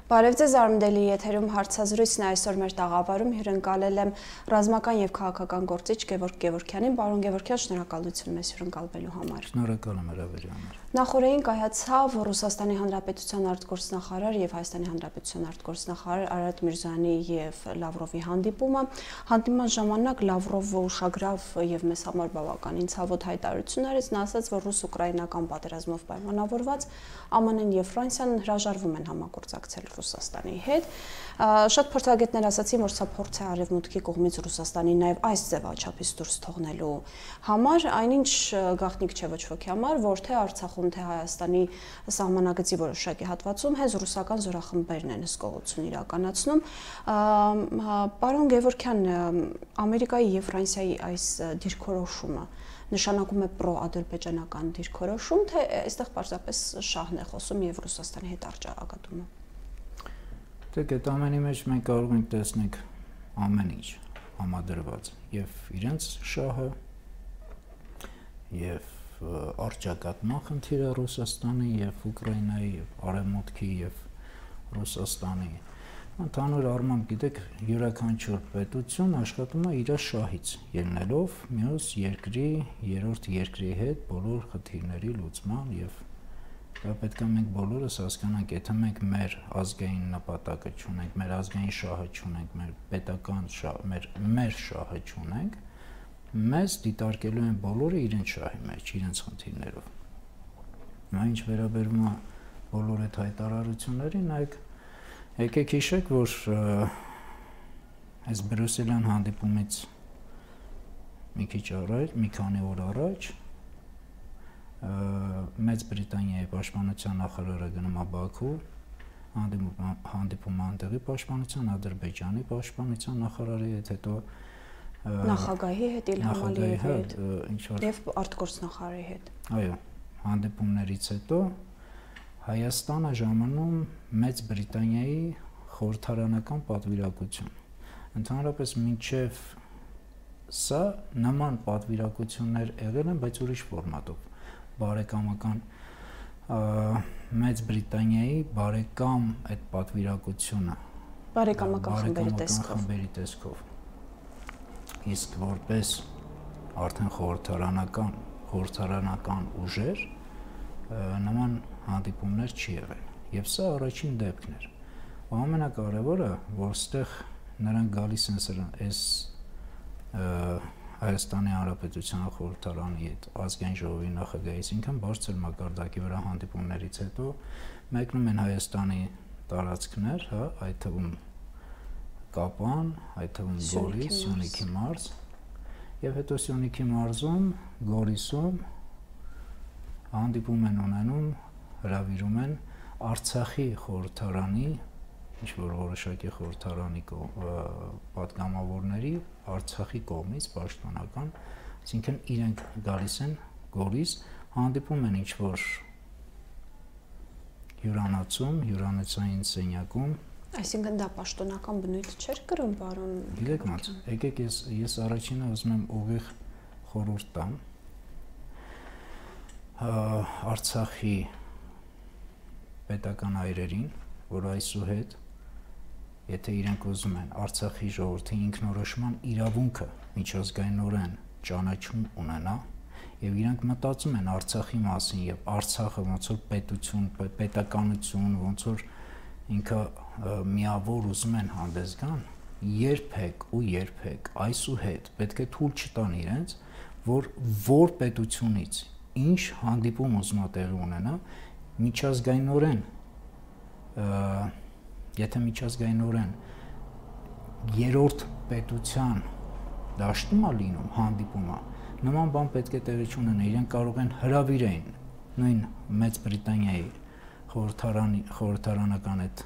Բարև ձեզ, Արմդելի եթերում հարցազրույցն է այսօր մեր տաղավարում հյուրընկալել եմ ռազմական եւ քաղաքական գործիչ Գևորգ Գևորգյանին։ Պարոն Գևորգյան, շնորհակալություն մեզ հյուրընկալվելու համար։ Շնորհակալ եմ հրավերի համար։ Նախորդին կայացավ Ռուսաստանի Հանրապետության արտգործնախարար եւ Հայաստանի Հանրապետության արտգործնախարար Արարատ Միրզոյանի եւ Լավրովի հանդիպումը։ Հանդիպման ժամանակ Լավրովը ուշագրավ եւ մեզ համար բավականին ցավոտ հայտարարություն արեց, նա ասաց, որ ռուս-ուկրաինական պատերազմով պայմանավորված ԱՄՆ-ն եւ Ֆրանսիան հրաժարվում են համագործակցել Ռուսաստանի հետ։ Շատ փորձագետներ ասացին, որ սա փորձ է արևմուտքի կողմից Ռուսաստանին նաև այս ձևաչափից դուրս թողնելու համար, այնինչ գաղտնիք չէ ոչ ոքի համար, որ թե Արցախում, թե Հայաստանի սահմանագծի որոշակի հատվածում հենց ռուսական զորախմբերն են հսկողություն իրականացնում։ Պարոն Գևորգյան, Ամերիկայի եւ Ֆրանսիայի այս դիրքորոշումը նշանակում է պրո-ադրբեջանական դիրքորոշում, թե այստեղ պարզապես շահն է խոսում եւ Ռուսաստանի հետ արճակատումը։ Դեք այդ ամենի մեջ մենք կարող ենք տեսնել ամեն ինչ համադրված եւ իրենց շահը եւ արճակատման խնդիրը Ռուսաստանի եւ Ուկրաինայի եւ Արևմուտքի եւ Ռուսաստանի ընդհանուր առմամբ գիտեք յուրաքանչյուր պետություն աշխատում է իր շահից ելնելով մյուս երկրի երրորդ երկրի հետ բոլոր խնդիրների լուծման եւ դա պետք է մենք բոլորս հասկանանք, եթե մենք մեր ազգային նպատակը չունենք, մեր ազգային շահը չունենք, մեր պետական մեր շահը չունենք, մեզ դիտարկելու են բոլորը իրենց շահի մեջ, իրենց խնդիրներով։ Նա ինչ վերաբերում է բոլոր այդ հայտարարություններին, եկեք հիշեք, որ այս բրյուսելյան հանդիպումից մի քիչ առաջ, մի քանի օր առաջ Մեծ Բրիտանիայի պաշտպանության նախարարը գնում է Բաքու, հանդիպում անտեղի պաշտպանության, Ադրբեջանի պաշտպանության նախարարի հետ, հետո նախագահի հետ, Իլհամ Ալիևի հետ եւ արտգործնախարարի հետ։ Այո, հանդիպումներից հետո Հայաստանը ժամանում Մեծ Բրիտանիայի խորհրդարանական պատվիրակություն։ Ընդհանրապես մինչև սա նման պատվիրակություններ եղել են, բայց ուրիշ ֆորմատով։ Բարեկամական Մեծ Բրիտանիայի բարեկամ այդ պատվիրակությունը բարեկամական խմբերի տեսքով իսկ որպես արդեն խորհրդարանական ուժեր նման հանդիպումներ չի եղել եւ սա առաջին դեպքն էր ամենակարևորը որ ստեղ նրանք գալիս են այս Հայաստանի Հանրապետության խորհրդարանի հետ ազգային ժողովի նախագահից ինքան բարձր մակարդակի վրա հանդիպումներից հետո մեկնում են Հայաստանի տարածքներ, հա, այդ թվում Կապան, այդ թվում Գորիս, Սյունիքի մարզ եւ հետո Սյունիքի մարզում, Գորիսում հանդիպում են ունենում, հրավիրում են Արցախի խորհրդարանի ինչ որ որոշակի խորհրդարանի պատգամավորների Արցախի կողմից պաշտպանական, այսինքն իրենք գալիս են Գորիս, հանդիպում են ինչ որ հյուրանոցային սենյակում, այսինքն դա պաշտոնական բնույթ չէր կրում, պարոն։ Գիտեք ոնց, եկեք ես առաջինը ուզում եմ ուղիղ խորհուրդ տամ Արցախի պետական այրերին, որ այսուհետ եթե իրենք ուզում են Արցախի ժողովրդի ինքնորոշման իրավունքը միջազգայինորեն ճանաչում ունենա եւ իրենք մտածում են Արցախի մասին եւ Արցախը ոնց որ պետություն, պետականություն, ոնց որ ինքը միավոր ուզում են հանդես գան, երբեք այսուհետ պետք է թույլ չտան իրենց, որ պետությունից ինչ հանդիպում ուզում է տեղի ունենա, միջազգայինորեն եթե միջազգայինորեն երրորդ պետության դաշտում է լինում հանդիպումը, նման բան պետք է տեղի չունենա, իրենք կարող են հրավիրեն նույն Մեծ Բրիտանիայի խորհրդարանական այդ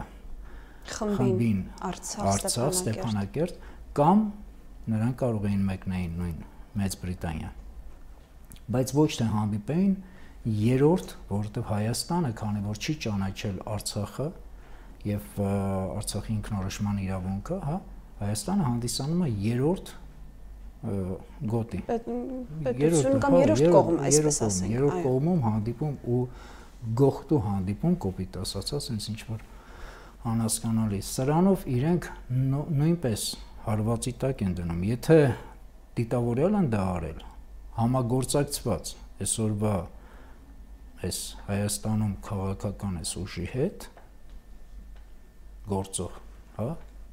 խմբին Արցախ, Ստեփանակերտ կամ նրանք կարող էին մեկնային նույն Մեծ Բրիտանիա, բայց ոչ թե հանդիպեին երրորդ, որովհետև Հայաստանը, քանի որ չի ճանաչել Արցախը եւ Արցախի ինքնորոշման իրավունքը, հա, Հայաստանը հանդիսանում է երրորդ գոտի։ Պետություն կամ երրորդ կողմ, այսպես ասենք։ Երրորդ կողմում հանդիպում ու գողտու հանդիպում, կոպիտ ասացած, ինձ ինչ որ անհասկանալի։ Սրանով իրենք նույնպես հարվածի տակ են դնում։ Եթե դիտավորյալ են դա արել, համագործակցված այսօրվա այս Հայաստանում քաղաքական այս ուժի հետ գործող, հա,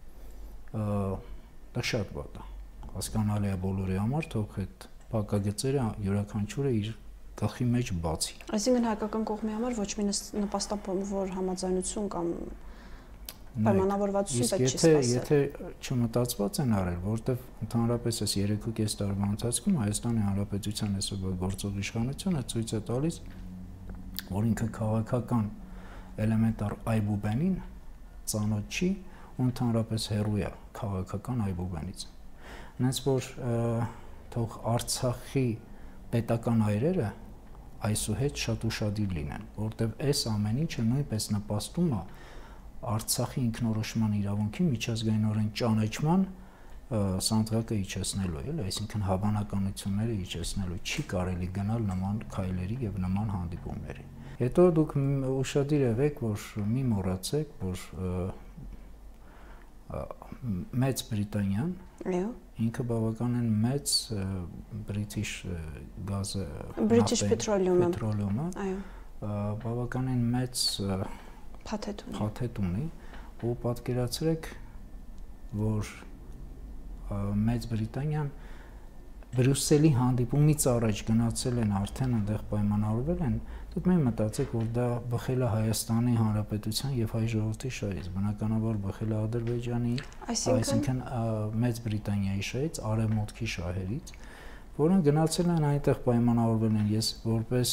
դա շատ վատ է։ Հասկանալի է բոլորի համար, թող այդ փակագծերը յուրաքանչյուրը իր գլխի մեջ բացի։ Այսինքն հայկական կողմի համար ոչ մի նպաստավոր համաձայնություն կամ պայմանավորվածություն պետք չի սպասել։ Եթե չմտածված են արել, որտեվ ընդհանրապես այս 3.5 տարվա ընթացքում Հայաստանի Հանրապետության այսօրվա գործող իշխանությունը ցույց է տալիս, որ ինքը քաղաքական էլեմենտար այբուբենին ծանոթ չի ու ընդհանրապես հեռու է քաղաքական այբուբենից։ Հենց որ թող Արցախի պետական այրերը այսուհետ շատ ուշադիր լինեն, որտեղ այս ամեն ինչը նույնպես նպաստում է Արցախի ինքնորոշման իրավունքի միջազգայինորեն ճանաչման սանդղակը իջեցնելու, էլի, այսինքն հավանականությունները իջեցնելու, չի կարելի գնալ նման քայլերի եւ նման հանդիպումների։ Հետո դուք ուշադիր եղեք, որ մի մոռացեք, որ Մեծ Բրիտանիան ինքը բավականին մեծ British գազը, British Petroleum-ը, բավականին մեծ փաթեթ ունի, ու պատկերացրեք, որ Մեծ Բրիտանիան Բրյուսելի հանդիպումից առաջ գնացել են, արդեն այնտեղ պայմանավորվել են, դուք մենք մտածեք, որ դա բխել է Հայաստանի Հանրապետության եւ հայ ժողովրդի շահից, բնականաբար բխել է Ադրբեջանի, այսինքն Մեծ Բրիտանիայի շահից, արևմուտքի շահերից, որոնք գնացել են այնտեղ պայմանավորվել են, ես որպես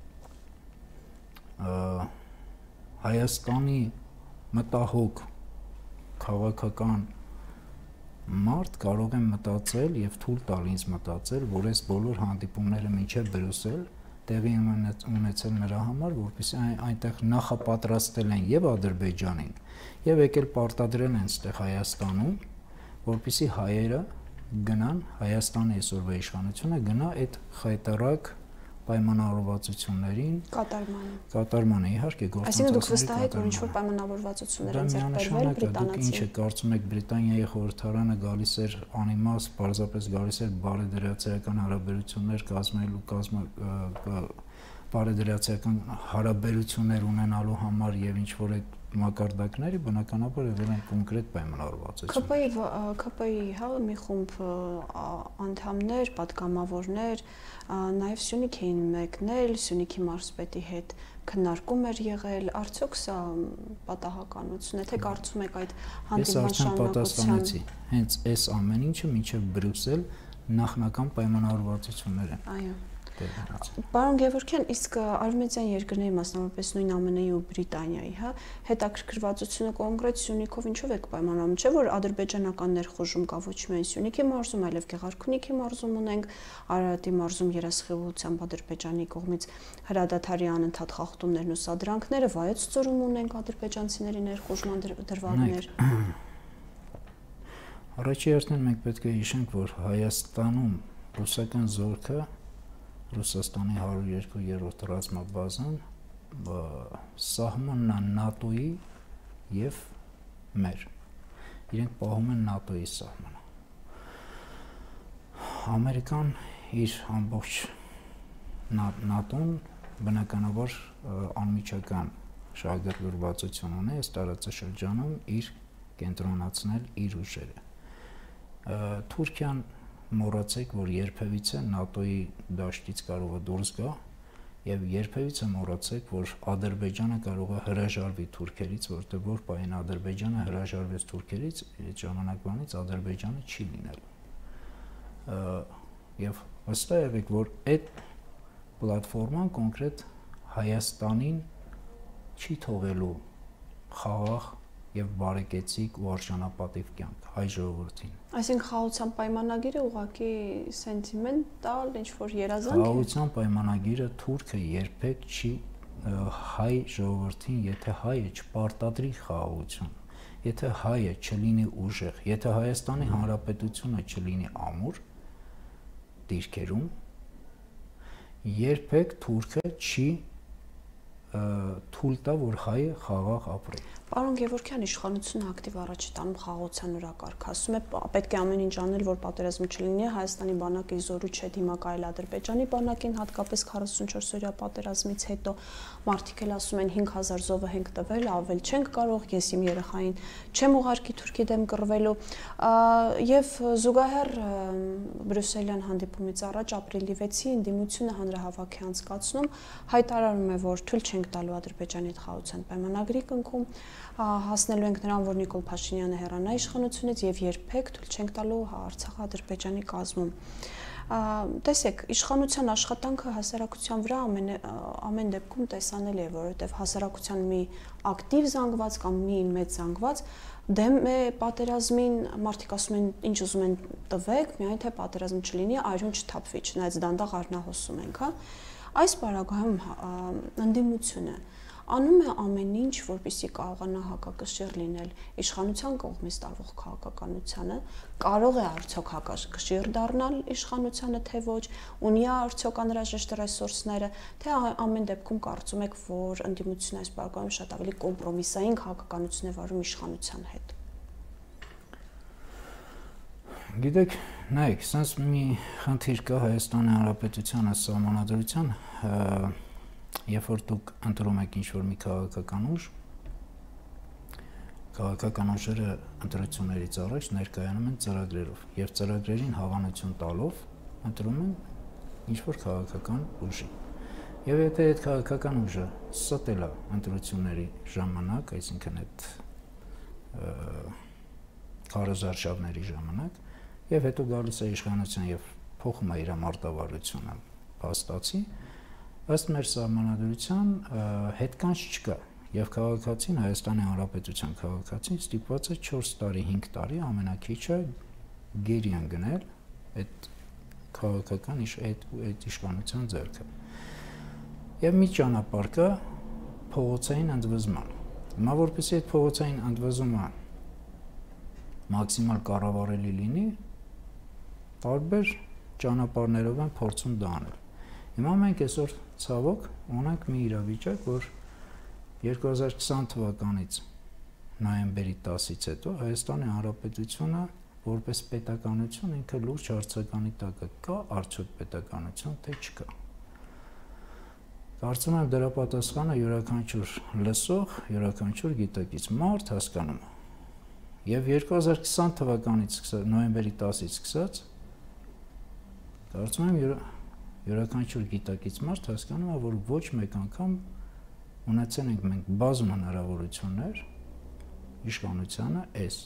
Հայաստանի մտահոգ քաղաքական մարդ կարող եմ մտածել եւ թույլ տալ ինձ մտածել, որ այս բոլոր հանդիպումները մինչեւ Բրյուսել տեղի ունեցել նրա համար, որպեսզի այնտեղ նախապատրաստել են եւ Ադրբեջանին եւ եկել պարտադրել են այստեղ Հայաստանում, որպեսզի հայերը գնան, Հայաստանի այսօրվա իշխանությունը գնա այդ խայտարակ պայմանավորվածություններին կատարմանը, իհարկե գործընթացների կատարմանը։ Այսինքն դուք վստահ եք, որ ինչ-որ պայմանավորվածություններ են ձեռքբերվել բրիտանացի։ Ինչ եք կարծում եք Բրիտանիայի խորհրդարանը գալիս էր անիմաստ, պարզապես գալիս էր բարեդրացիական հարաբերություններ կազմելու, բարեդրացիական հարաբերություններ ունենալու համար եւ ինչ որ այդ մակարդակների բնականաբար եղել են կոնկրետ պայմանավորվածություններ։ ՔՊ-ի հա մի խումբ անդամներ, պատգամավորներ նաև Սյունիք էին մեկնել, Սյունիքի մարզպետի հետ քննարկում էր եղել, արդյոք սա պատահականություն է, թե կարծում եք այդ հանդիպման շարունակության։ Հենց այս ամեն ինչը մինչև Բրյուսել նախնական պայմանավորվածություններ են։ Այո։ Պարոն Գևորգյան, իսկ արևմտյան երկրների, մասնավորապես նույն ԱՄՆ-ի ու Բրիտանիայի, հա, հետաքրքրվածությունը կոնկրետ Սյունիքով ինչով եք պայմանավորում, չէ՞ որ ադրբեջանական ներխուժում կա ոչ միայն Սյունիքի մարզում, այլև Գեղարքունիքի մարզում ունենք, Արարատի մարզում երասխիվությամբ Ադրբեջանի կողմից հրադադարի անընդհատ խախտումներն ու սադրանքները, Վայոց ձորում ունենք ադրբեջանցիների ներխուժման դրվագներ։ Առաջի հերթին մենք պետք է հիշենք, որ Հայաստանում ռուսական զորքը Ռուսաստանի 102-րդ ռազմաբազան սահմանն է ՆԱՏՕ-ի եւ մեր։ Իրենք պահում են ՆԱՏՕ-ի սահմանը։ Ամերիկան իր ամբողջ ՆԱՏՕ-ն բնականաբար անմիջական շահագրգռվածություն ունի այս տարածաշրջանում իր կենտրոնացնել իր ուժերը։ Թուրքիան մոռացեք, որ երբևիցե ՆԱՏՕ-ի դաշտից կարող է դուրս գա եւ երբևիցե մոռացեք, որ Ադրբեջանը կարող է հրաժարվի թուրքերից, որտեղ որ պայն Ադրբեջանը հրաժարվեց թուրքերից, այդ ժամանակվանից Ադրբեջանը չի լինելու։ Եվ վստահ եղեք, որ այդ պլատֆորման կոնկրետ Հայաստանին չի թողելու խաղաղ եւ բարեկեցիկ ու արժանապատիվ կյանք հայ ժողովրդին։ Այսինքն խաղաղության պայմանագիրը ուղղակի սենտիմենտալ ինչ-որ երազանք է։ Խաղաղության պայմանագիրը թուրքը երբեք չի հայ ժողովրդին, եթե հայը չպարտադրի խաղաղություն, եթե հայը չլինի ուժեղ, եթե Հայաստանի Հանրապետությունը չլինի ամուր դիրքերում, երբեք թուրքը չի թույլ տա, որ հայը խաղաղ ապրի։ Պարոն Գևորգյան, իշխանությունը ակտիվ առաջ է տանում խաղաղության օրակարգ, ասում է պետք է ամեն ինչ անել, որ պատերազմ չլինի, Հայաստանի բանակը զորու չէ դիմակայել Ադրբեջանի բանակին, հատկապես 44-օրյա պատերազմից հետո մարդիկ էլ ասում են 5000 զոհը ենք տվել, ավել չենք կարող, ես իմ երեխային չեմ ուղարկի Թուրքի դեմ կռվելու, եւ զուգահեռ բրյուսելյան հանդիպումից առաջ ապրիլի 6-ի ընդդիմությունը հանրահավաք է անցկացնում, հայտարարում է, որ թույլ չենք տալու Ադրբեջանի հետ խաղաղության պայմանագրի կնքում, հասնելու ենք նրան, որ Նիկոլ Փաշինյանը հեռանա իշխանությունից եւ երբեք թույլ չենք տալու Արցախը Ադրբեջանի կազմում։ Տեսեք, իշխանության աշխատանքը հասարակության վրա ամեն դեպքում տեսանելի է, որովհետեւ հասարակության մի ակտիվ զանգված կամ մի մեծ զանգված դեմ է պատերազմին, մարդիկ ասում են, ինչ ուզում են տվեք, միայն թե պատերազմ չլինի, այրուն չթափվի, չնայած դանդաղ առնահոսում ենք, հա։ Այս պարագայում ընդդիմությունը անում է ամեն ինչ, որպեսզի կարողանա հակակշիռ լինել իշխանության կողմից տարվող քաղաքականությանը, կարող է արդյոք հակակշիռ դառնալ իշխանությանը, թե ոչ, ունի արդյոք անհրաժեշտ ռեսուրսները, թե ամեն դեպքում կարծում եք, որ ընդդիմությունը այս պարագայում շատ ավելի կոմպրոմիսային քաղաքականություն է վարում իշխանության հետ։ Գիտեք, նայեք, sense մի խնդիր կա Հայաստանի Հանրապետության սահմանադրության, երբ որ դուք ընտրում եք ինչ-որ մի քաղաքական ուժ, քաղաքական ուժերը ընտրություններից առաջ ներկայանում են ծրագրերով եւ ծրագրերին հավանություն տալով ընտրում են ինչ-որ քաղաքական ուժի։ Եվ եթե այդ քաղաքական ուժը ստել է ընտրությունների ժամանակ, այսինքն այդ քարոզարշավների ժամանակ, եւ հետո գալիս է իշխանության եւ փոխում է իր մարտավարությունը փաստացի, ըստ մեր սահմանադրության հետքանչ չկա եւ քաղաքացին Հայաստանի Հանրապետության քաղաքացին ստիպված է 4 տարի, 5 տարի ամենակիչը գերիան գնել այդ քաղաքական այդ իշխանության ձեռքը։ Եվ մի ճանապարհ կա փողոցային ընդվզման։ Հիմա որպեսզի այդ փողոցային ընդվզումը մաքսիմալ կառավարելի լինի, տարբեր ճանապարհներով են փորձում դա անել։ Հիմա մենք այսօր ցավոք ունենք մի իրավիճակ, որ 2020 թվականից նոյեմբերի 10-ից հետո Հայաստանի Հանրապետությունը որպես պետականություն ինքը լուրջ հարցականի տակ կա, արդյոք պետականություն թե չկա։ Կարծում եմ դրա պատասխանը յուրաքանչյուր լսող, յուրաքանչյուր գիտակից մարդ հասկանում է։ Եվ 2020 թվականից նոյեմբերի 10-ից սկսած կարծում եմ յուրաքանչյուր գիտակից մարդ հասկանում է, որ ոչ մեկ անգամ ունեցել ենք մենք բազում հնարավորություններ իշխանությանը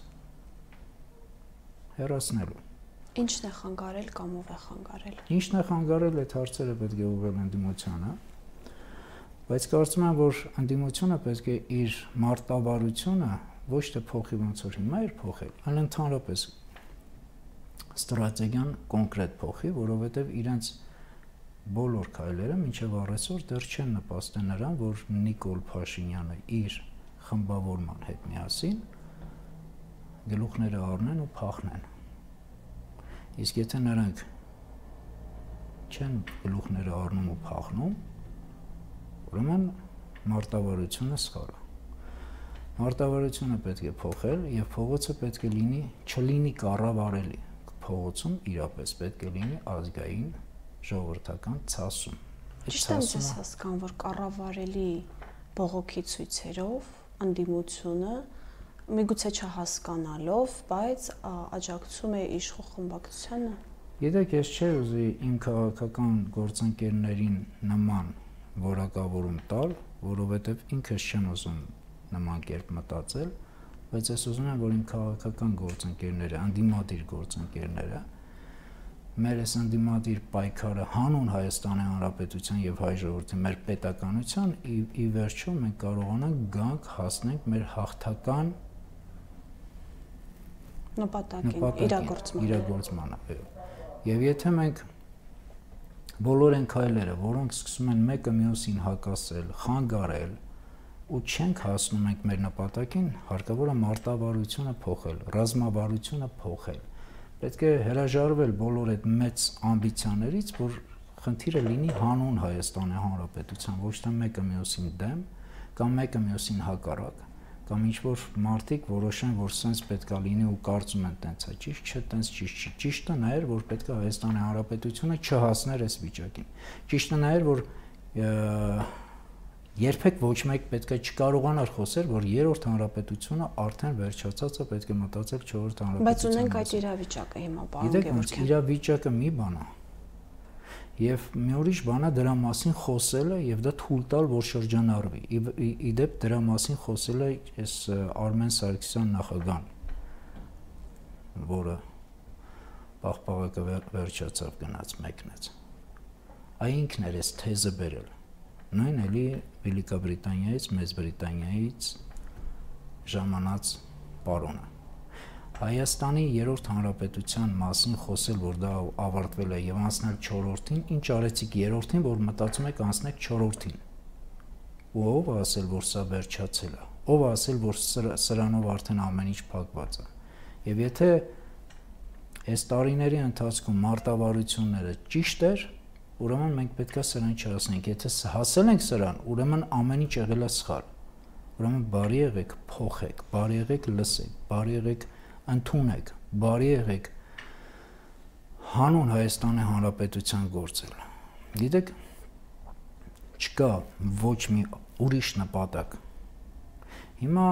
հեռացնելու։ Ինչն է խանգարել կամ ով է խանգարել։ Ինչն է խանգարել, այդ հարցերը պետք է ուղղել ընդդիմությանը, բայց կարծում եմ, որ ընդդիմությունը պետք է իր մարտավարությունը ոչ թե փոխի ոնց որ հիմա էր փոխել, այլ ընդհանրապես ստրատեգիան կոնկրետ փոխի, որովհետև իրենց բոլոր քայլերը մինչև առեսօր դեռ չեն նպաստել նրան, որ Նիկոլ Փաշինյանը իր խմբավորման հետ միասին գլուխները առնեն ու փախնեն։ Իսկ եթե նրանք չեն գլուխները առնում ու փախնում, ուրեմն մարտավարությունը սխալ է։ Մարտավարությունը պետք է փոխել եւ փողոցը պետք է չլինի կառավարելի։ Փողոցում իրապես պետք է լինի ազգային ժողովրդական ցասում։ Ճիշտ եմ ձեզ հասկանում, որ կառավարելի բողոքի ցույցերով ընդդիմությունը միգուցե չհասկանալով, բայց աջակցում է իշխող խմբակցությանը։ Գիտեք, ես չէի ուզի իմ քաղաքական գործընկերներին նման որակավորում տալ, որովհետև ինքս չեմ ուզում նման կերպ մտածել, բայց ես ուզում եմ, որ իմ քաղաքական գործընկերները, ընդդիմադիր գործընկերները մեր այս ընդդիմադիր պայքարը հանուն Հայաստանի Հանրապետության եւ հայ ժողովրդի մեր պետականության ի վերջո մենք կարողանանք գանք հասնենք մեր հաղթական նպատակին իրագործմանը։ Եվ եթե մենք բոլոր այն քայլերը, որոնք սկսում են մեկը մյուսին հակասել, խանգարել ու չենք հասնում ենք մեր նպատակին, հարկավոր է մարտավարությունը փոխել, ռազմավարությունը փոխել։ Պետք է հրաժարվել բոլոր այդ մեծ ամբիցիաներից, որ խնդիրը լինի հանուն Հայաստանի Հանրապետության, ոչ թե մեկը մյուսին դեմ կամ մեկը մյուսին հակառակ։ կամ ինչ-որ մարդիկ որոշեն, որ սենց պետքա լինի ու կարծում են տենց է ճիշտ, չէ, տենց ճիշտ չի։ Ճիշտը նա էր, որ պետքա Հայաստանի Հանրապետությունը չհասներ այս վիճակին։ Ճիշտը նա էր, որ երբեք ոչ մեկ պետքա չկարողանար խոսել, որ երրորդ հանրապետությունը արդեն վերջացած է, պետք է մտածել չորրորդ հանրապետության։ Բայց ունենք այդ իրավիճակը հիմա, պարոն Գևորգյան։ Իրավիճակը մի բան է։ Եվ մի ուրիշ բան է դրա մասին խոսելը եւ դա թույլ տալ, որ շրջանառվի։ Իդեպ դրա մասին խոսելը այս Արմեն Սարգսյան նախագահան, որը պաղպաղակը վերջացավ գնաց մեկնեց։ Այ ինքն էր այս թեզը բերել։ Նույն էլի Վելիկա Բրիտանիայից, Մեծ Բրիտանիայից ժամանած պարոնը։ Հայաստանի երրորդ հանրապետության մասին խոսել, որ դա ավարտվել է եւ անցնել 4-րդին, ինչ արեցիք 3-րդին, որ մտածում եք անցնեք 4-րդին։ Ու ով է ասել, որ սա վերջացել է։ Ով է ասել, որ սրանով արդեն ամեն ինչ փակված է։ Եվ եթե այս տարիների ընթացքում մարտավարությունները ճիշտ էր, ուրեմն մենք պետքա սրան չհասնենք։ Եթե հասել ենք սրան, ուրեմն ամեն ինչ եղել է սխալ։ Ուրեմն բարի եղեք, փոխեք, բարի եղեք, լսեք, բարի եղեք, ընդունեք, բարի եղեք հանուն Հայաստանի Հանրապետության գործել։ Գիտեք, չկա ոչ մի ուրիշ նպատակ։ Հիմա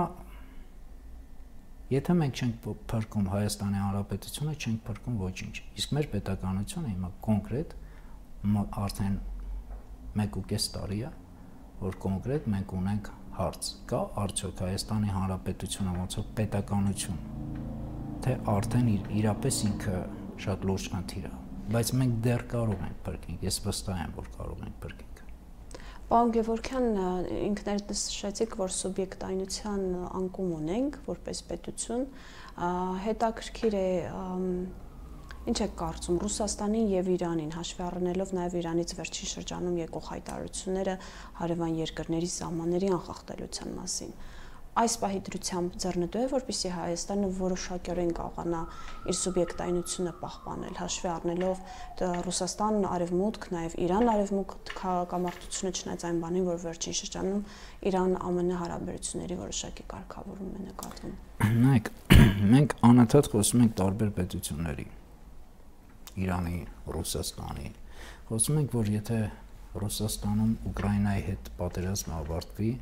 եթե մենք չենք փրկում Հայաստանի Հանրապետությունը, չենք փրկում ոչինչ։ Իսկ մեր պետականությունը հիմա կոնկրետ արդեն 1.5 տարի է, որ կոնկրետ մենք ունենք հարց։ Կա արդյոք Հայաստանի Հանրապետությունը ոնց որ պետականություն, թե արդեն իրապես ինքը շատ լուրջ խնդիր է, բայց մենք դեռ կարող ենք փրկենք, ես վստահ եմ, որ կարող ենք փրկենք։ Պարոն Գևորգյան, ինքներդ նշեցիք, որ սուբյեկտայնության անկում ունենք որպես պետություն, հետաքրքիր է ինչ եք կարծում Ռուսաստանին եւ Իրանին հաշվի առնելով նաեւ Իրանից վերջին շրջանում եկող հայտարարությունները հարևան երկրների սահմանների անխախտելիության մասին։ Այս պահի դրությամբ ձեռնտու է, որպեսզի Հայաստանը որոշակիորեն կարողանա իր սուբյեկտայնությունը պահպանել, հաշվի առնելով Ռուսաստան արևմուտք, նաեւ Իրան արևմուտք քաղաքամարտությունը չնայած այն բանին, որ վերջին շրջանում Իրան-ԱՄՆ հարաբերությունների որոշակի կարգավորում է նկատվում։ Նայեք, մենք անընդհատ խոսում ենք տարբեր պետությունների, Իրանի, Ռուսաստանի, խոսում ենք, որ եթե Ռուսաստանում Ուկրաինայի հետ պատերազմը ավարտվի,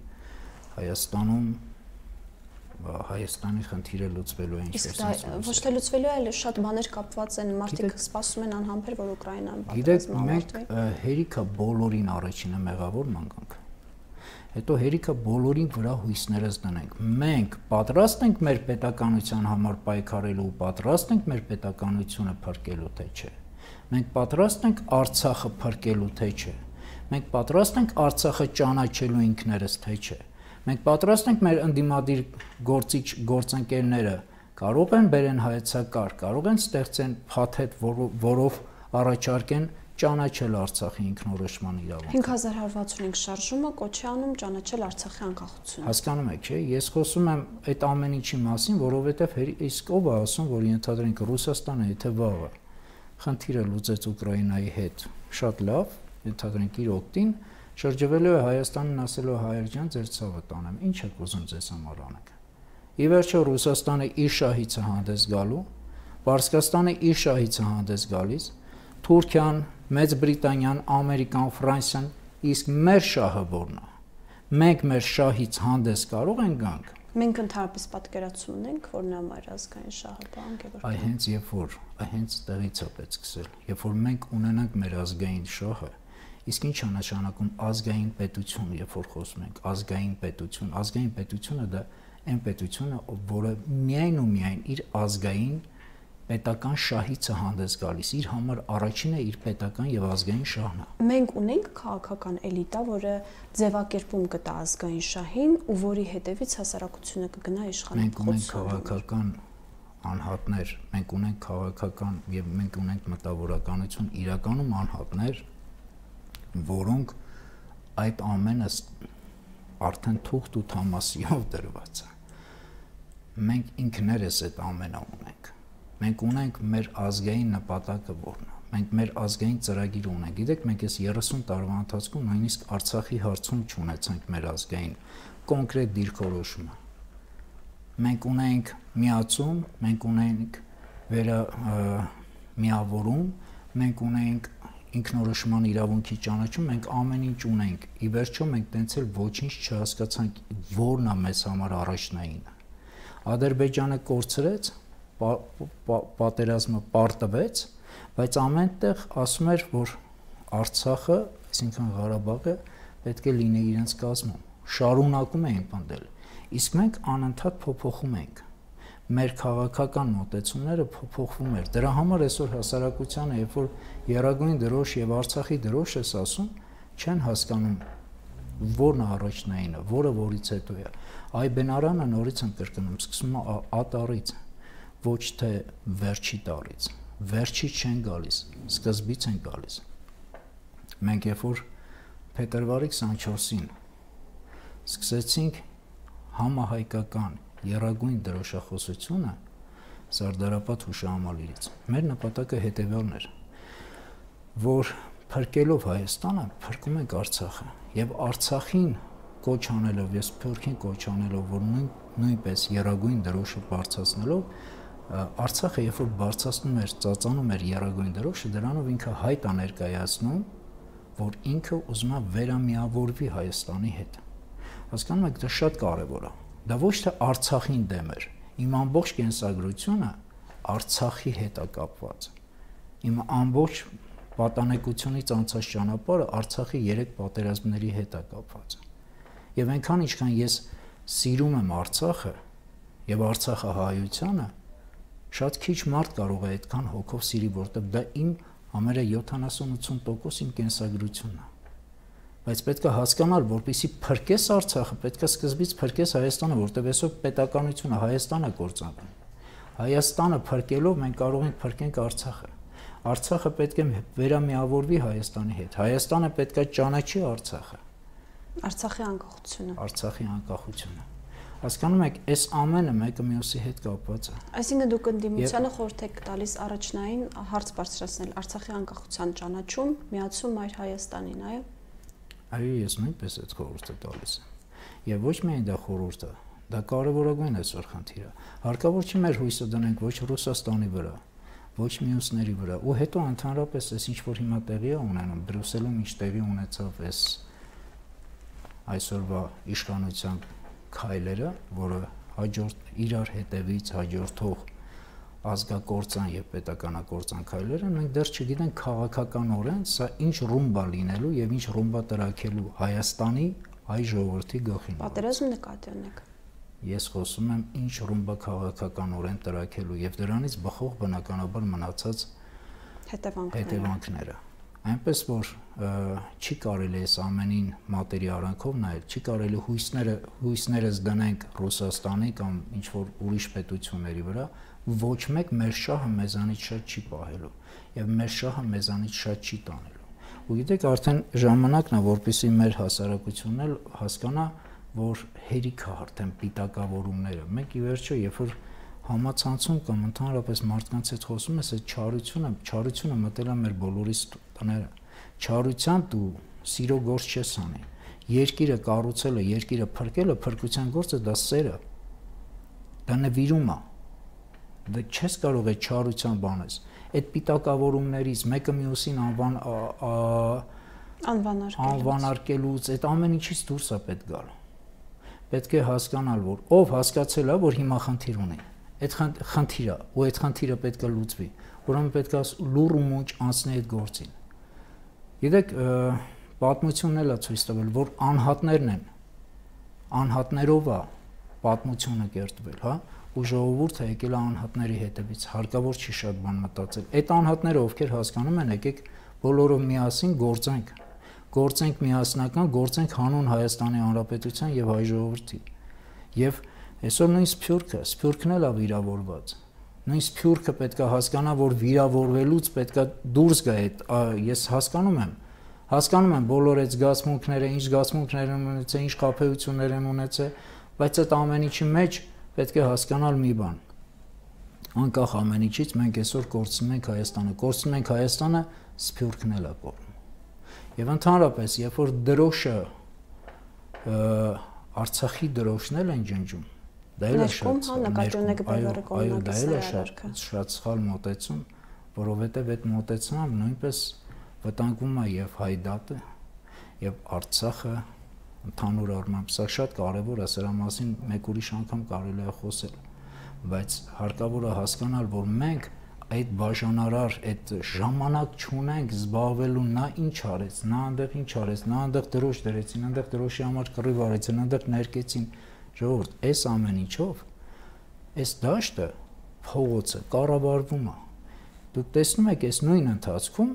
Հայաստանի խնդիրը լուծվելու է ինչ-որ։ Ոչ թե լուծվելու է, այլ շատ բաներ կապված են, մարդիկ սպասում են անհամբեր, որ Ուկրաինան պատերազմը ավարտվի։ Գիտեք, մենք հերիքա բոլորին առաջինը մեղավոր մանկանք։ Հետո հերիքա բոլորին վրա հույսներս դնենք։ Մենք պատրաստ ենք մեր պետականության համար պայքարելու ու պատրաստ ենք մեր պետականությունը փրկելու, թե չէ։ Մենք պատրաստ ենք Արցախը փրկելու, թե չէ։ Մենք պատրաստ ենք Արցախը ճանաչելու ինքներս, թե չէ։ Մենք պատրաստ ենք մեր ընդդիմադիր գործընկերները կարող են բերեն հայեցակարգ, կարող են ստեղծեն փաթեթ, որով առաջարկեն ճանաչել Արցախի ինքնորոշման իրավունքը։ 5065 շարժումը կոչ է անում ճանաչել Արցախի անկախությունը։ Հասկանում եք, չէ՞, ես խոսում եմ այդ ամեն ինչի մասին, որովհետև իսկ ով է ասում, որ ենթադրենք Ռուսաստանը, եթե վաղը խնդիրը լուծեց Ուկրաինայի հետ, շատ լավ, ենթադրենք իր օգտին, շրջվելու է Հայաստանին ասելով հայեր ջան, ձեր ցավը տանեմ, ինչ եք ուզում ձեզ համար անենք։ Ի վերջո Ռուսաստանը իր շահիցը հանդես գալու, Պարսկաստանը իր շահիցը հանդես գալիս, Թուրքիան, Մեծ Բրիտանիան, Ամերիկան, Ֆրանսիան, իսկ մեր շահը որն է։ Մենք մեր շահից հանդես կարող ենք գանք։ Մենք ընդհանրապես պատկերացում ունենք, որ նա մեր ազգային շահը պահանջ Գևորգ։ Այ հենց երբ որ, հենց տեղից է պետք սկսել, երբ որ մենք ունենանք մեր ազգային շահը, իսկ ինչ է նշանակում ազգային պետություն, երբ որ խոսում ենք ազգային պետությունը դա այն պետությունը, որը միայն ու միայն իր ազգային պետական շահիցը հանդես գալիս, իր համար առաջինը իր պետական եւ ազգային շահն է։ Մենք ունենք քաղաքական էլիտա, որը ձևակերպում կտա ազգային շահին ու որի հետևից հասարակությունը կգնա իշխանության։ Մենք ունենք քաղաքական անհատներ, մենք ունենք քաղաքական եւ մենք ունենք մտավորականություն, իրականում անհատներ, որոնք այդ ամենը արդեն թուղթ ու թամասիով դրված է։ Մենք ինքներս այդ ամենը ունենք։ Մենք ունենք մեր ազգային նպատակը որն է։ Մենք մեր ազգային ծրագիր ունենք։ Գիտեք, մենք այս 30 տարվա ընթացքում նույնիսկ Արցախի հարցում չունեցանք մեր ազգային կոնկրետ դիրքորոշումը։ մենք ունենք միացում, մենք ունենք միավորում, մենք ունենք ինքնորոշման իրավունքի ճանաչում, մենք ամեն ինչ ունենք։ Ի վերջո մենք տենց էլ ոչինչ չհասկացանք, որն է մեզ համար առաջնայինը։ Ադրբեջանը կորցրեց, պատերազմը պարտվեց, բայց ամենտեղ ասում էր, որ Արցախը, այսինքն Ղարաբաղը պետք է լինի իրենց կազմում։ Շարունակում էին պնդել։ Իսկ մենք անընդհատ փոփոխում ենք։ Մեր քաղաքական մոտեցումները փոփոխվում էր։ Դրա համար այսօր հասարակությանը, երբ որ Եռագույն դրոշ եւ Արցախի դրոշ ես ասում, չեն հասկանում որն է առաջնայինը, որը որից հետո է։ Այ բենարանը նորից եմ կրկնում, սկսում է ատառից, ոչ թե վերջի տարից։ Վերջից չեն գալիս, սկզբից են գալիս։ Մենք երբ որ փետրվարի 24-ին սկսեցինք համահայկական Եռագույն դրոշախոսությունը Սարդարապատ հուշահամալիրից, մեր նպատակը հետևյալն էր, որ փրկելով Հայաստանը, փրկում ենք Արցախը, եւ Արցախին կոչ անելով, ես Սփյուռքին կոչ անելով, որ նույնպես Եռագույն դրոշը բարձրացնելով, Արցախը երբ որ բարձրացնում էր, ծածանում էր Եռագույն դրոշը, դրանով ինքը հայտ է ներկայացնում, որ ինքը ուզում է վերամիավորվի Հայաստանի հետ։ Հասկանում եք, դա շատ կարևոր է։ Դա ոչ թե Արցախին դեմ էր, իմ ամբողջ կենսագրությունը Արցախի հետ է կապված։ Իմ ամբողջ պատանեկությունից անցած ճանապարհը Արցախի 3 պատերազմների հետ է կապված։ Եվ այնքան ինչքան ես սիրում եմ Արցախը եւ Արցախահայությանը, շատ քիչ մարդ կարող է այդքան հոգով սիրի, որտեղ դա իմ համարյա 70-80% իմ կենսագրությունն է։ Բայց պետք է հասկանալ, որպեսզի փրկես Արցախը, պետք է սկզբից փրկես Հայաստանը, որտեղ այսօր պետականությունը Հայաստանը կործանվում։ Հայաստանը փրկելով մենք կարող ենք փրկենք Արցախը։ Արցախը պետք է վերամիավորվի Հայաստանի հետ։ Հայաստանը պետք է ճանաչի Արցախը։ Արցախի անկախությունը։ Արցախի անկախությունը։ Հասկանում եք, այս ամենը մեկը մյուսի հետ կապված է։ Այսինքն դուք ընդդիմությանը խորհուրդ եք տալիս առաջնային հարց բարձրացնել Արցախի անկախության ճանաչում, միացում Մայր Հայաստանին, այո։ Այո, ես նույնպես այդ խորհուրդը տալիս եմ։ Եվ ոչ միայն դա խորհուրդը, դա կարևորագույն այսօր խնդիրը։ Հարկավոր չի մեր հույսը դնենք ոչ Ռուսաստանի վրա, ոչ մյուսների վրա, ու հետո ընդհանրապես այս ինչ որ հիմա տեղի է ունենում, Բրյուսելում ինչ տեղի ունեցավ այս այսօրվա իշխանության քայլերը, որը հաջորդ իրար հետևից հաջորդող ազգակործան եւ պետականակործան քայլերը, մենք դեռ չգիտենք քաղաքականորեն սա ինչ ռումբա լինելու եւ ինչ ռումբա տրաքելու Հայաստանի հայ ժողովրդի գլխին։ Պատերազմ նկատի ունեք։ Ես խոսում եմ ինչ ռումբա քաղաքականորեն տրաքելու եւ դրանից բխող բնականաբար մնացած հետևանքները։ Այնպես որ չի կարելի այս ամենին մատերի արանքով նայել, չի կարելի հույսներս դնենք Ռուսաստանի կամ ինչ որ ուրիշ պետությունների վրա, ոչ մեկ մեր շահը մեզանից շատ չի պահելու եւ մեր շահը մեզանից շատ չի տանելու։ Ու գիտեք, արդեն ժամանակն է, որպեսզի մեր հասարակությունն էլ հասկանա, որ հերիք է արդեն պիտակավորումները։ Մենք ի վերջո, երբ որ համացանցում կամ ընդհանրապես մարդկանց հետ խոսում ես, այդ չարությունը մտել է մեր բոլորիս տները։ Չարությամբ դու սիրո գործ չես անի։ Երկիրը կառուցելը, երկիրը փրկելը, փրկության գործը դա սեր է։ Դա նվիրում է։ Դա չես կարող է չարությամբ անես։ Այդ պիտակավորումներից մեկը մյուսին անվանարկելուց, այդ ամեն ինչից դուրս է պետք գալ։ Պետք է հասկանալ, որ ով հասկացել է, որ հիմա խնդիր ունի, այդ խնդիրը, ու այդ խնդիրը պետք է լուծվի, ուրեմն պետք է լուռ ու մունջ անցնի այդ գործին։ Գիտեք, պատմությունն էլ է ցույց տվել, որ անհատներն են, անհատներով է պատմությունը կերտվել, հա, ու ժողովուրդը եկել է անհատների հետևից, հարկավոր չի շատ բան մտածել։ Այդ անհատները ովքեր հասկանում են, եկեք բոլորով միասին գործենք միասնական, գործենք հանուն Հայաստանի Հանրապետության եւ հայ ժողովրդի։ Եւ այսօր նույն Սփյուռքն էլ է վիրավորված։ Նույն Սփյուռքը պետք է հասկանա, որ վիրավորվելուց պետք է դուրս գա այդ, ես հասկանում եմ բոլոր այդ զգացմունքները, ինչ զգացմունքներ են ունեցել, ինչ խաբեություններ են ունեցել, բայց այդ ամեն ինչի մեջ պետք է հասկանալ մի բան։ Անկախ ամեն ինչից մենք այսօր կորցնում ենք Հայաստանը, Սփյուռքն էլ է կորնում։ Եվ ընդհանրապես, երբ որ դրոշը Արցախի դրոշն էլ են ջնջում, Դա էլ է շատ սխալ մոտեցում, որովհետև այդ մոտեցմամբ նույնպես վտանգվում է եւ Հայդատը, եւ Արցախը, ընդհանուր առմամբ սա շատ կարեւոր է, սրա մասին մեկ ուրիշ անգամ կարելի է խոսել, բայց հարկավոր է հասկանալ, որ մենք այդ բաժանարար, այդ ժամանակ չունենք զբաղվելու, նա ինչ արեց, նա այնտեղ ինչ արեց, նա այնտեղ դրոշ դրեցին, այնտեղ դրոշի համար կռիվ արեցին, այնտեղ ներկեցին, ժողովուրդ, այս ամեն ինչով, այս դաշտը, փողոցը կառավարվում է։ Դուք տեսնում եք, այս նույն ընթացքում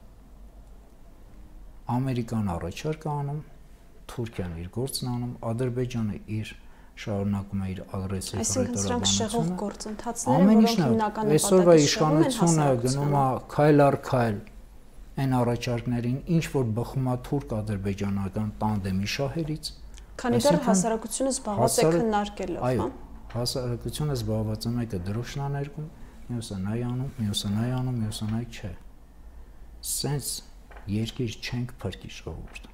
Ամերիկան առաջարկ է անում, Թուրքիան իր գործն անում, Ադրբեջանը իր շարունակում է իր ագրեսիվ ռետորաբանությունը։ Ամեն ինչն այսօրվա իշխանությունը գնում է քայլ առ քայլ այն առաջարկներին, ինչ որ բխում է թուրք-ադրբեջանական տանդեմի շահերից։ Քանի դեռ հասարակությունը զբաղված է քննարկելով, այո, հասարակությունը զբաղված է մեկը դրոշն է ներկում, մյուսը նայ անում, մյուսը նայ անում, մյուսը նայ չէ։ Սենց երկիր չենք փրկի ժողովուրդ։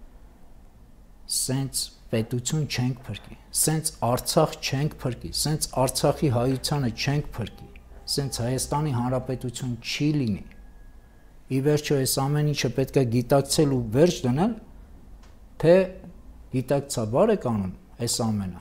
Սենց պետություն չենք փրկի, սենց Արցախ չենք փրկի, սենց Արցախի հայությանը չենք փրկի, սենց Հայաստանի Հանրապետություն չի լինի։ Ի վերջո այս ամեն ինչը պետք է գիտակցել ու վերջ դնել, թե գիտակցաբար եք անում այս ամենը։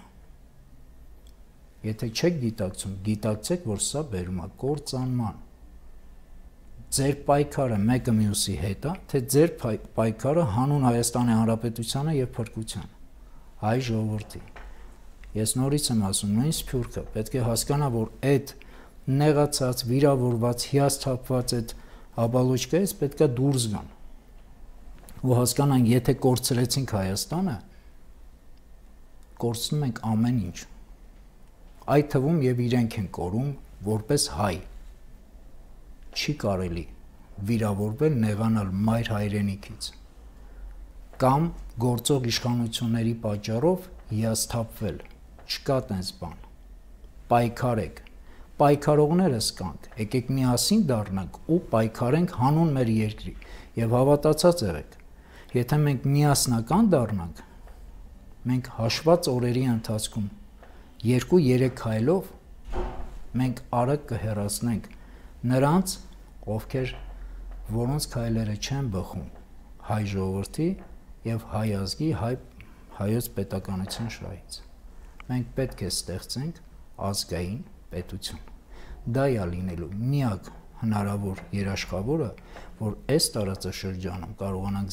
Եթե չեք գիտակցում, գիտակցեք, որ սա բերում է կործանման։ Ձեր պայքարը մեկը մյուսի հետ է, թե ձեր պայքարը հանուն Հայաստանի Հանրապետությանը եւ փրկությանը։ Հայ ժողովրդի։ Ես նորից եմ ասում, նույն Սփյուռքը պետք է հասկանա, որ այդ նեղացած, վիրավորված, հիասթափված այդ աբալոճկայից պետք է դուրս գան։ Ու հասկանան, եթե կորցրեցինք Հայաստանը, կորցնում ենք ամեն ինչ։ Այդ թվում եւ իրենք են կորում որպես հայ։ Չի կարելի վիրավորվել, նեղանալ մայր հայրենիքից կամ գործող իշխանությունների պատճառով հիասթափվել, չկա տենց բան, պայքարեք, պայքարողներս կանք, եկեք միասին դառնանք ու պայքարենք հանուն մեր երկրի եւ հավատացած եղեք, եթե մենք միասնական դառնանք, մենք հաշված օրերի ընթացքում 2-3 քայլով մենք արագ կհեռացնենք նրանց, որոնց քայլերը չեն բխում հայ ժողովրդի եւ հայ ազգի, հայոց պետականության շահից։ Մենք պետք է ստեղծենք ազգային պետություն։ Դա է լինելու միակ հնարավոր երաշխավորը, որ այս տարածաշրջանում կարողանանք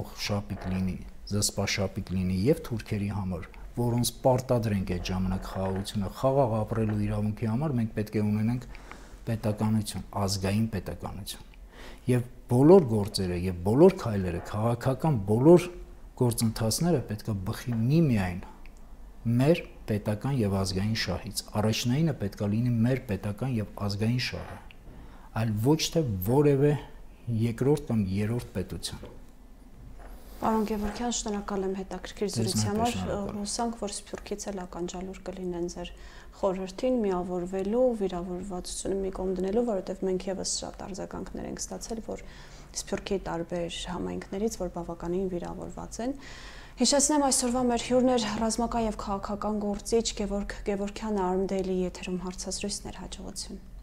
զսպաշապիկ լինի եւ թուրքերի համար, որոնց պարտադրենք այդ ժամանակ խաղաղությունը, խաղաղ ապրելու իրավունքի համար մենք պետք է ունենանք պետականություն, ազգային պետականություն։ Եվ բոլոր գործերը եւ բոլոր քայլերը, քաղաքական բոլոր գործընթացները պետք է բխի միմիայն մեր պետական եւ ազգային շահից։ Առաջնայինը պետք է լինի մեր պետական եւ ազգային շահը, այլ ոչ թե որևէ երկրորդ կամ երրորդ պետություն։ Պարոն Գևորգյան, շնորհակալ եմ հետաքրքիր զրույցի համար, հուսանք, որ Սփյուռքից էլ ականջալուր կլինեն ձեր խորհրդին միավորվելու, վիրավորվածությունը մի կողմ դնելու, որովհետև մենք եւս շատ արձագանքներ ենք ստացել, որ Սփյուռքի տարբեր համայնքներից, որ բավականին վիրավորված են։ Հիշեցնեմ, այսօրվա մեր հյուրն էր ռազմական եւ քաղաքական գործիչ Գևորգ Գևորգյանը, Արմդելի եթերում հարցազրույցներ, հաջողություն։